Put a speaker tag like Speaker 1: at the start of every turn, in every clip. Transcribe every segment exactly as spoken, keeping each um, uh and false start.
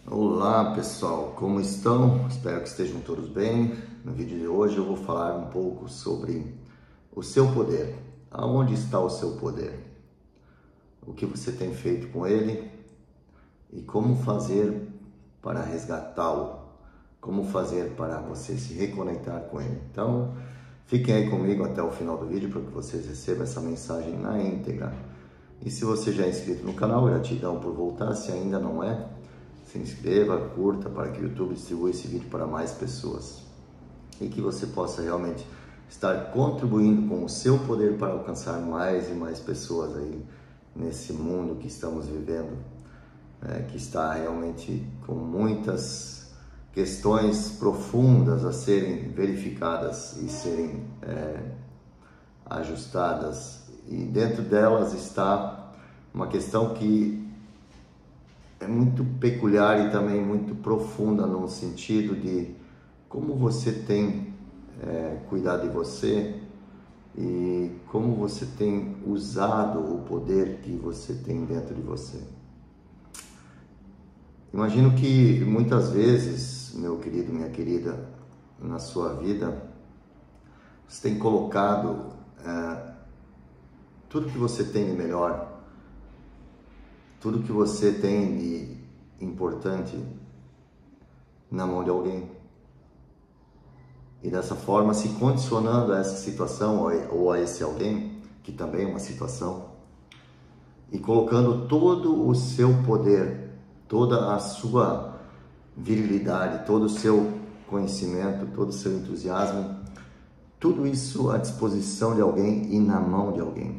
Speaker 1: Olá pessoal, como estão? Espero que estejam todos bem. No vídeo de hoje eu vou falar um pouco sobre o seu poder. Aonde está o seu poder? O que você tem feito com ele? E como fazer para resgatá-lo? Como fazer para você se reconectar com ele? Então, fiquem aí comigo até o final do vídeo para que vocês recebam essa mensagem na íntegra. E se você já é inscrito no canal, gratidão por voltar. Se ainda não é, se inscreva, curta para que o YouTube distribua esse vídeo para mais pessoas e que você possa realmente estar contribuindo com o seu poder para alcançar mais e mais pessoas aí nesse mundo que estamos vivendo, é, que está realmente com muitas questões profundas a serem verificadas e serem é, ajustadas, e dentro delas está uma questão que é muito peculiar e também muito profunda no sentido de como você tem é, cuidado de você e como você tem usado o poder que você tem dentro de você. Imagino que muitas vezes, meu querido, minha querida, na sua vida, você tem colocado é, tudo que você tem de melhor, tudo que você tem de importante na mão de alguém. E dessa forma, se condicionando a essa situação ou a esse alguém, que também é uma situação, e colocando todo o seu poder, toda a sua virilidade, todo o seu conhecimento, todo o seu entusiasmo, tudo isso à disposição de alguém e na mão de alguém.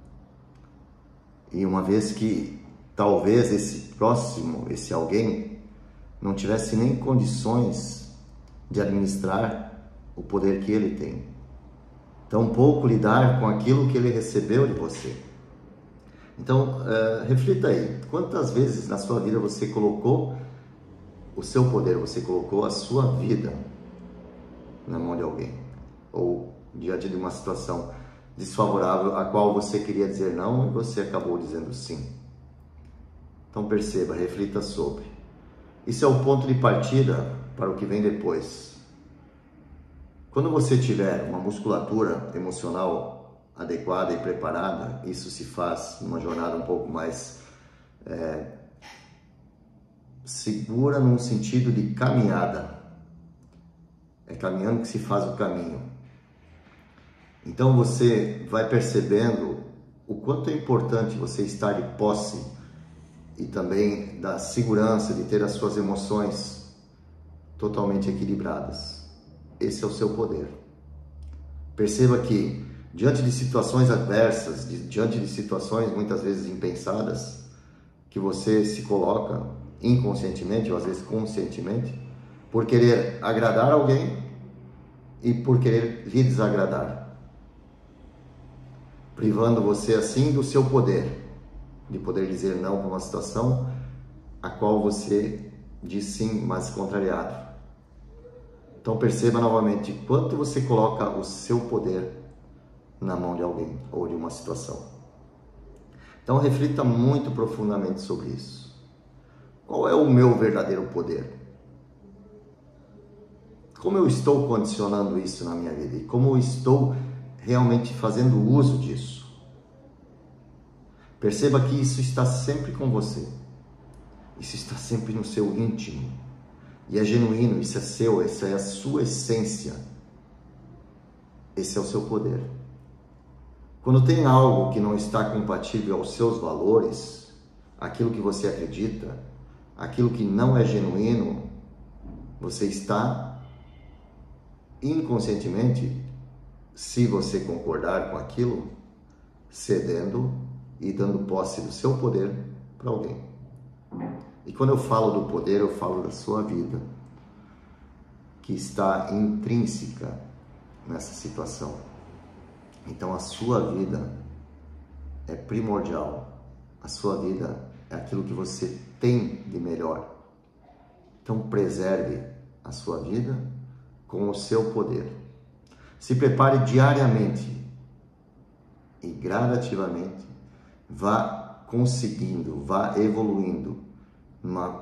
Speaker 1: E uma vez que talvez esse próximo, esse alguém, não tivesse nem condições de administrar o poder que ele tem, tampouco lidar com aquilo que ele recebeu de você. Então, uh, reflita aí, quantas vezes na sua vida você colocou o seu poder, você colocou a sua vida na mão de alguém, ou diante de uma situação desfavorável a qual você queria dizer não e você acabou dizendo sim. Então perceba, reflita sobre. Isso é o ponto de partida para o que vem depois. Quando você tiver uma musculatura emocional adequada e preparada, isso se faz numa jornada um pouco mais é, segura num sentido de caminhada. É caminhando que se faz o caminho. Então você vai percebendo o quanto é importante você estar de posse e também da segurança de ter as suas emoções totalmente equilibradas. Esse é o seu poder. Perceba que diante de situações adversas, de, diante de situações muitas vezes impensadas, que você se coloca inconscientemente ou às vezes conscientemente, por querer agradar alguém e por querer lhe desagradar, privando você assim do seu poder, de poder dizer não para uma situação a qual você diz sim, mas contrariado. Então perceba novamente quanto você coloca o seu poder na mão de alguém ou de uma situação. Então reflita muito profundamente sobre isso. Qual é o meu verdadeiro poder? Como eu estou condicionando isso na minha vida? E como eu estou realmente fazendo uso disso? Perceba que isso está sempre com você. Isso está sempre no seu íntimo. E é genuíno, isso é seu, essa é a sua essência. Esse é o seu poder. Quando tem algo que não está compatível aos seus valores, aquilo que você acredita, aquilo que não é genuíno, você está inconscientemente, se você concordar com aquilo, cedendo e dando posse do seu poder para alguém. E quando eu falo do poder, eu falo da sua vida, que está intrínseca nessa situação. Então a sua vida é primordial, a sua vida é aquilo que você tem de melhor. Então preserve a sua vida com o seu poder. Se prepare diariamente e gradativamente, vá conseguindo, vá evoluindo numa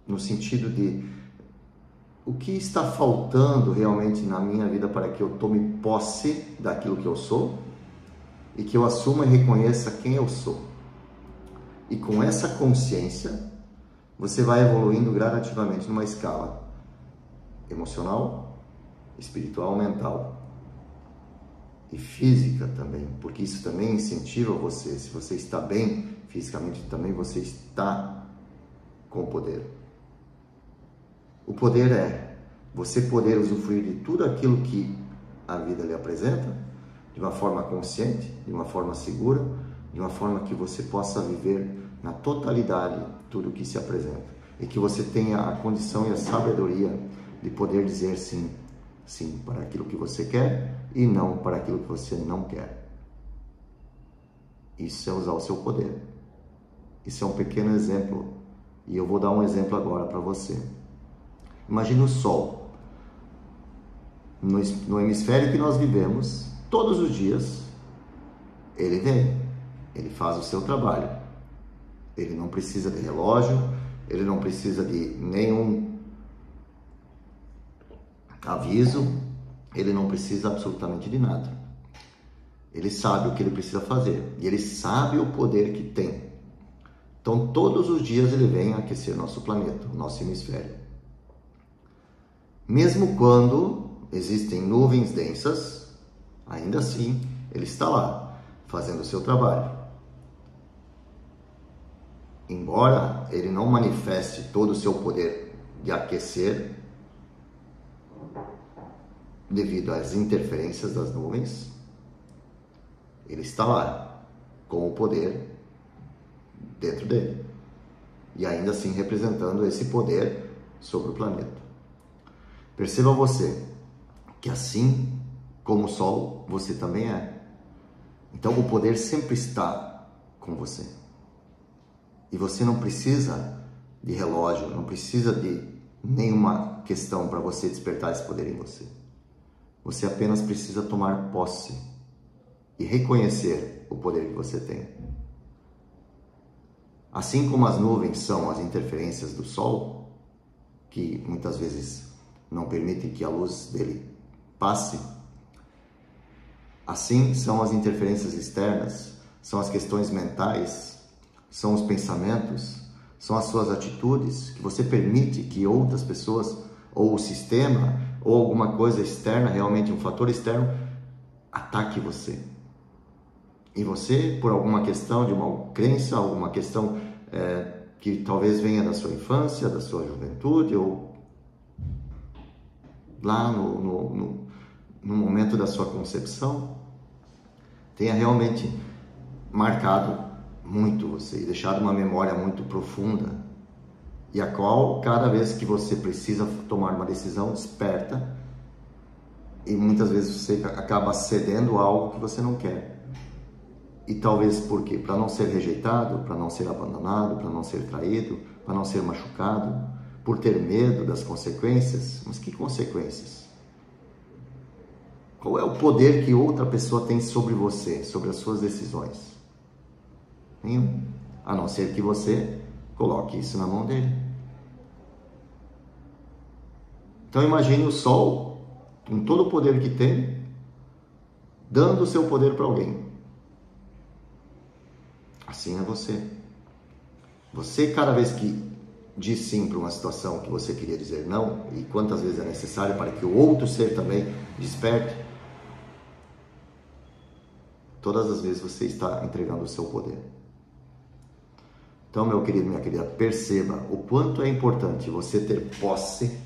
Speaker 1: no sentido de o que está faltando realmente na minha vida para que eu tome posse daquilo que eu sou e que eu assuma e reconheça quem eu sou. E com essa consciência, você vai evoluindo gradativamente numa escala emocional, espiritual, mental e física também, porque isso também incentiva você. Se você está bem fisicamente, também você está com poder. O poder é você poder usufruir de tudo aquilo que a vida lhe apresenta de uma forma consciente, de uma forma segura, de uma forma que você possa viver na totalidade tudo o que se apresenta e que você tenha a condição e a sabedoria de poder dizer sim, sim para aquilo que você quer e não para aquilo que você não quer. Isso é usar o seu poder. Isso é um pequeno exemplo e eu vou dar um exemplo agora para você. Imagine o Sol. No, no hemisfério que nós vivemos, todos os dias, ele vem, ele faz o seu trabalho. Ele não precisa de relógio, ele não precisa de nenhum aviso, ele não precisa absolutamente de nada. Ele sabe o que ele precisa fazer e ele sabe o poder que tem. Então, todos os dias ele vem aquecer nosso planeta, nosso hemisfério. Mesmo quando existem nuvens densas, ainda assim, ele está lá, fazendo o seu trabalho. Embora ele não manifeste todo o seu poder de aquecer, devido às interferências das nuvens, ele está lá, com o poder dentro dele. E ainda assim representando esse poder sobre o planeta. Perceba você que assim como o Sol, você também é. Então o poder sempre está com você. E você não precisa de relógio, não precisa de nenhuma questão para você despertar esse poder em você. Você apenas precisa tomar posse e reconhecer o poder que você tem. Assim como as nuvens são as interferências do Sol, que muitas vezes não permitem que a luz dele passe, assim são as interferências externas, são as questões mentais, são os pensamentos, são as suas atitudes, que você permite que outras pessoas, ou o sistema, ou alguma coisa externa, realmente um fator externo, ataque você. E você, por alguma questão de uma crença, alguma questão é, que talvez venha da sua infância, da sua juventude, ou lá no, no, no, no momento da sua concepção, tenha realmente marcado muito você e deixado uma memória muito profunda, e a qual, cada vez que você precisa tomar uma decisão, desperta, e muitas vezes você acaba cedendo a algo que você não quer. E talvez por quê? Para não ser rejeitado, para não ser abandonado, para não ser traído, para não ser machucado, por ter medo das consequências. Mas que consequências? Qual é o poder que outra pessoa tem sobre você, sobre as suas decisões? Nenhum. A não ser que você coloque isso na mão dele. Então imagine o Sol, com todo o poder que tem, dando o seu poder para alguém. Assim é você. Você, cada vez que diz sim para uma situação que você queria dizer não, e quantas vezes é necessário para que o outro ser também desperte, todas as vezes você está entregando o seu poder. Então, meu querido, minha querida, perceba o quanto é importante você ter posse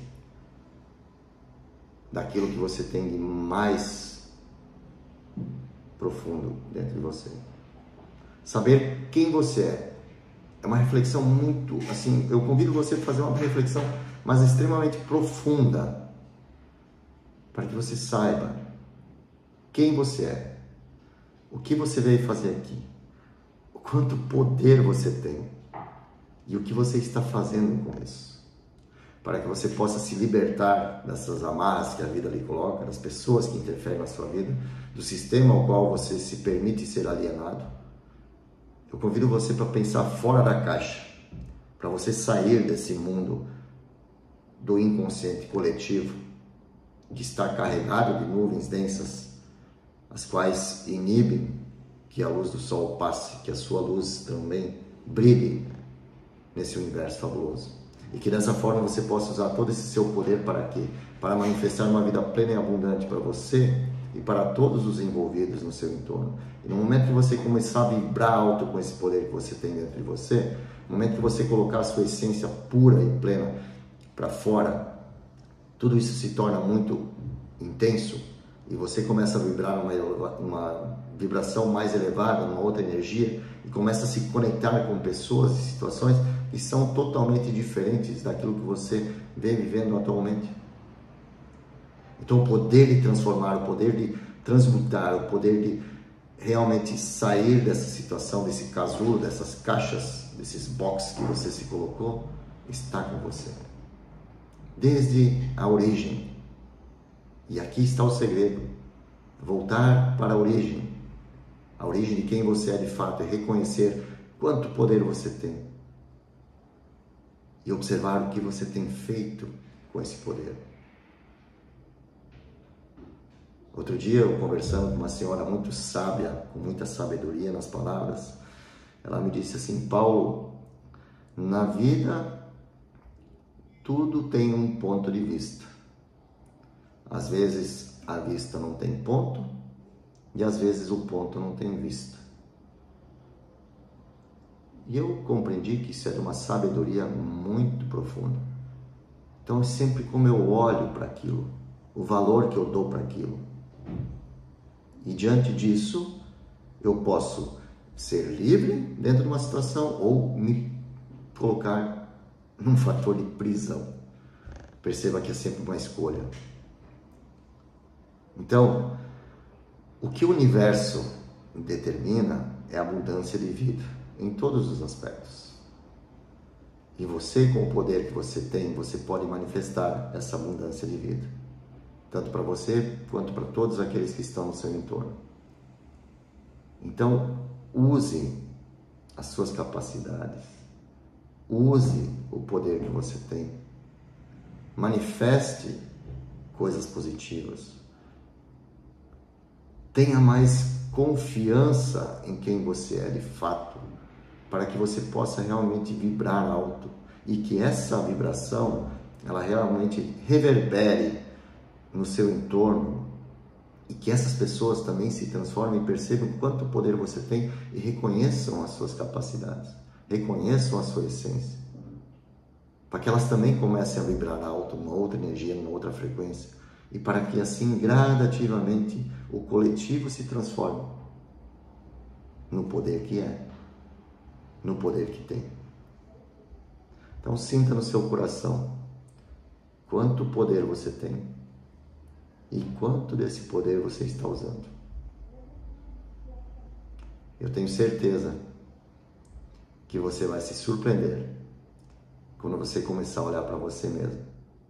Speaker 1: daquilo que você tem de mais profundo dentro de você. Saber quem você é. É uma reflexão muito, assim, eu convido você a fazer uma reflexão, mas extremamente profunda, para que você saiba quem você é, o que você veio fazer aqui, o quanto poder você tem e o que você está fazendo com isso, para que você possa se libertar dessas amarras que a vida lhe coloca, das pessoas que interferem na sua vida, do sistema ao qual você se permite ser alienado. Eu convido você para pensar fora da caixa para você sair desse mundo do inconsciente coletivo, que está carregado de nuvens densas, as quais inibem que a luz do sol passe, que a sua luz também brilhe nesse universo fabuloso. E que dessa forma você possa usar todo esse seu poder para quê? Para manifestar uma vida plena e abundante para você e para todos os envolvidos no seu entorno. E no momento que você começar a vibrar alto com esse poder que você tem dentro de você, no momento que você colocar a sua essência pura e plena para fora, tudo isso se torna muito intenso e você começa a vibrar uma, uma vibração mais elevada, uma outra energia, e começa a se conectar com pessoas e situações que são totalmente diferentes daquilo que você vem vivendo atualmente. Então o poder de transformar, o poder de transmutar, o poder de realmente sair dessa situação, desse casulo, dessas caixas, desses boxes que você se colocou, está com você. Desde a origem. E aqui está o segredo. Voltar para a origem. A origem de quem você é de fato, é reconhecer quanto poder você tem. E observar o que você tem feito com esse poder. Outro dia, eu conversando com uma senhora muito sábia, com muita sabedoria nas palavras, ela me disse assim: Paulo, na vida tudo tem um ponto de vista. Às vezes a vista não tem ponto e às vezes o ponto não tem vista. E eu compreendi que isso é de uma sabedoria muito profunda. Então, é sempre como eu olho para aquilo, o valor que eu dou para aquilo. E diante disso, eu posso ser livre dentro de uma situação ou me colocar num fator de prisão. Perceba que é sempre uma escolha. Então, o que o universo determina é a abundância de vida, em todos os aspectos. E você, com o poder que você tem, você pode manifestar essa abundância de vida. Tanto para você, quanto para todos aqueles que estão no seu entorno. Então, use as suas capacidades. Use o poder que você tem. Manifeste coisas positivas. Tenha mais confiança em quem você é de fato, para que você possa realmente vibrar alto e que essa vibração, ela realmente reverbere no seu entorno e que essas pessoas também se transformem e percebam quanto poder você tem e reconheçam as suas capacidades, reconheçam a sua essência, para que elas também comecem a vibrar alto, uma outra energia, uma outra frequência, e para que assim gradativamente o coletivo se transforme no poder que é, no poder que tem. Então sinta no seu coração quanto poder você tem e quanto desse poder você está usando. Eu tenho certeza que você vai se surpreender quando você começar a olhar para você mesmo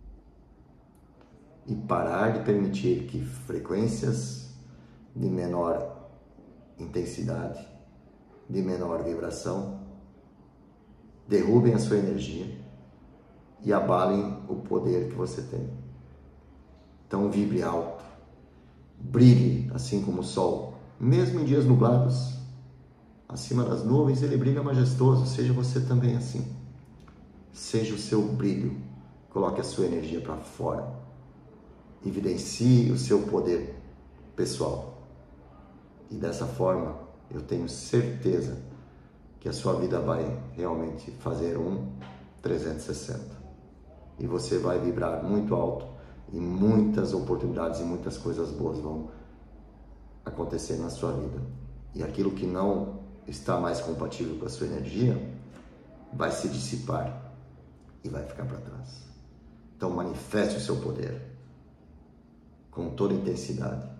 Speaker 1: e parar de permitir que frequências de menor intensidade, de menor vibração, derrubem a sua energia e abalem o poder que você tem. Então vibre alto, brilhe assim como o sol, mesmo em dias nublados, acima das nuvens ele brilha majestoso. Seja você também assim, seja o seu brilho, coloque a sua energia para fora, evidencie o seu poder pessoal e dessa forma eu tenho certeza que a sua vida vai realmente fazer um trezentos e sessenta e você vai vibrar muito alto e muitas oportunidades e muitas coisas boas vão acontecer na sua vida. E aquilo que não está mais compatível com a sua energia vai se dissipar e vai ficar para trás. Então manifeste o seu poder com toda intensidade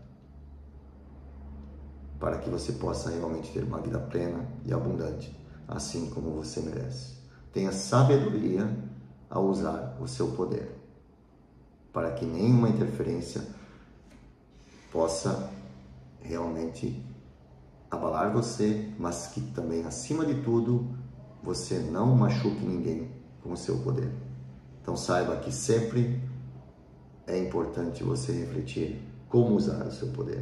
Speaker 1: para que você possa realmente ter uma vida plena e abundante, assim como você merece. Tenha sabedoria ao usar o seu poder, para que nenhuma interferência possa realmente abalar você, mas que também, acima de tudo, você não machuque ninguém com o seu poder. Então saiba que sempre é importante você refletir como usar o seu poder,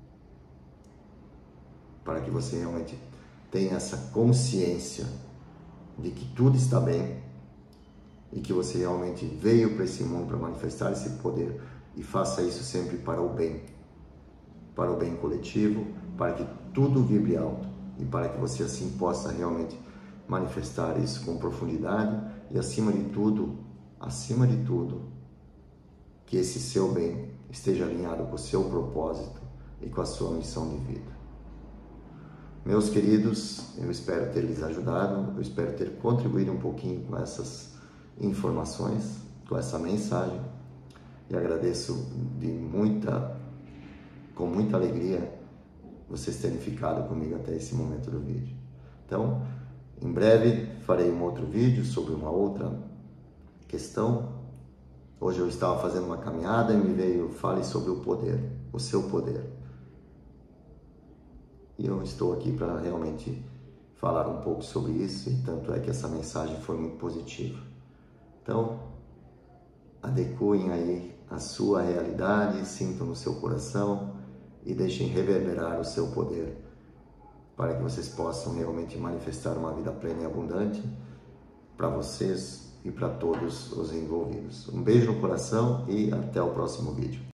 Speaker 1: para que você realmente tenha essa consciência de que tudo está bem e que você realmente veio para esse mundo para manifestar esse poder, e faça isso sempre para o bem, para o bem coletivo, para que tudo vibre alto e para que você assim possa realmente manifestar isso com profundidade e, acima de tudo, acima de tudo, que esse seu bem esteja alinhado com o seu propósito e com a sua missão de vida. Meus queridos, eu espero ter lhes ajudado, eu espero ter contribuído um pouquinho com essas informações, com essa mensagem, e agradeço de muita, com muita alegria vocês terem ficado comigo até esse momento do vídeo. Então, em breve farei um outro vídeo sobre uma outra questão. Hoje eu estava fazendo uma caminhada e me veio, fale sobre o poder, o seu poder. E eu estou aqui para realmente falar um pouco sobre isso, e tanto é que essa mensagem foi muito positiva. Então, adequem aí a sua realidade, sintam no seu coração e deixem reverberar o seu poder, para que vocês possam realmente manifestar uma vida plena e abundante para vocês e para todos os envolvidos. Um beijo no coração e até o próximo vídeo.